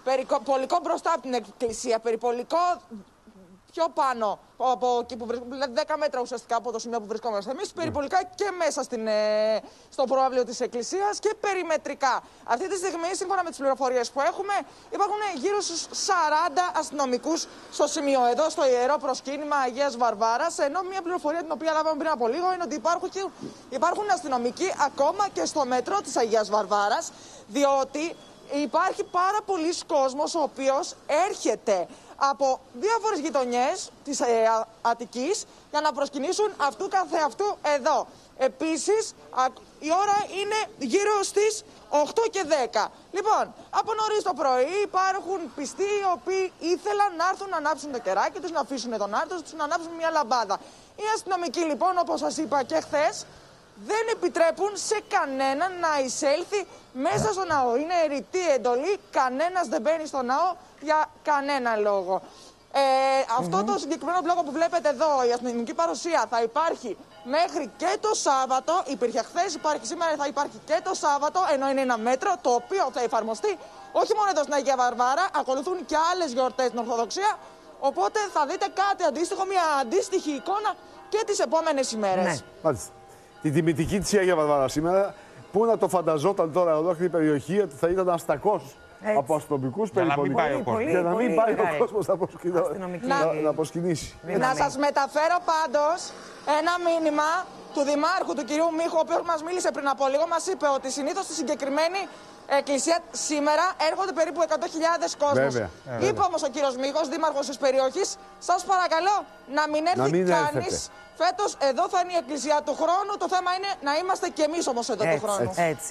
Περιπολικό μπροστά από την εκκλησία, περιπολικό πιο πάνω από εκεί που βρισκόμαστε, δηλαδή 10 μέτρα ουσιαστικά από το σημείο που βρισκόμαστε εμείς, περιπολικά και μέσα στο προαύλιο της εκκλησίας και περιμετρικά. Αυτή τη στιγμή, σύμφωνα με τις πληροφορίες που έχουμε, υπάρχουν γύρω στους 40 αστυνομικούς στο σημείο εδώ, στο ιερό προσκύνημα Αγίας Βαρβάρας. Ενώ μια πληροφορία την οποία λάβαμε πριν από λίγο είναι ότι υπάρχουν αστυνομικοί ακόμα και στο μέτρο της Αγίας Βαρβάρας, διότι υπάρχει πάρα πολλοί κόσμος ο οποίος έρχεται από διάφορες γειτονιές της Αττικής για να προσκυνήσουν αυτού καθεαυτού εδώ. Επίσης, η ώρα είναι γύρω στις 8 και 10. Λοιπόν, από νωρίς το πρωί υπάρχουν πιστοί οι οποίοι ήθελαν να έρθουν να ανάψουν το κεράκι τους, να αφήσουν τον άρτο τους, να ανάψουν μια λαμπάδα. Οι αστυνομικοί λοιπόν, όπως σας είπα και χθες, δεν επιτρέπουν σε κανέναν να εισέλθει μέσα στο ναό. Είναι ρητή εντολή, κανένας δεν μπαίνει στο ναό για κανένα λόγο. Αυτό το συγκεκριμένο μπλόκο που βλέπετε εδώ, η αστυνομική παρουσία θα υπάρχει μέχρι και το Σάββατο. Υπήρχε χθες, υπάρχει σήμερα, θα υπάρχει και το Σάββατο, ενώ είναι ένα μέτρο το οποίο θα εφαρμοστεί όχι μόνο εδώ στην Αγία Βαρβάρα, ακολουθούν και άλλες γιορτές στην Ορθοδοξία. Οπότε θα δείτε κάτι αντίστοιχο, μια αντίστοιχη εικόνα και τις επόμενες ημέρες. Ναι. Μάλιστα. Την τιμητική της Αγία Βαρβάρα σήμερα, πού να το φανταζόταν τώρα ολόκληρη περιοχή ότι θα ήταν αστακός από αστυνομικούς περιπολικούς. Για να μην πάει ο κόσμος να προσκυνήσει. Να σας μεταφέρω πάντως ένα μήνυμα του Δημάρχου, του κυρίου Μίχου, ο οποίος μας μίλησε πριν από λίγο. Μας είπε ότι συνήθως στη συγκεκριμένη εκκλησία σήμερα έρχονται περίπου 100.000 κόσμος. Είπε όμως ο κύριος Μίχος, δήμαρχος της περιοχής, σας παρακαλώ να μην έρθει κανείς. Φέτος εδώ θα είναι η εκκλησία του χρόνου. Το θέμα είναι να είμαστε κι εμείς όμως εδώ του χρόνου.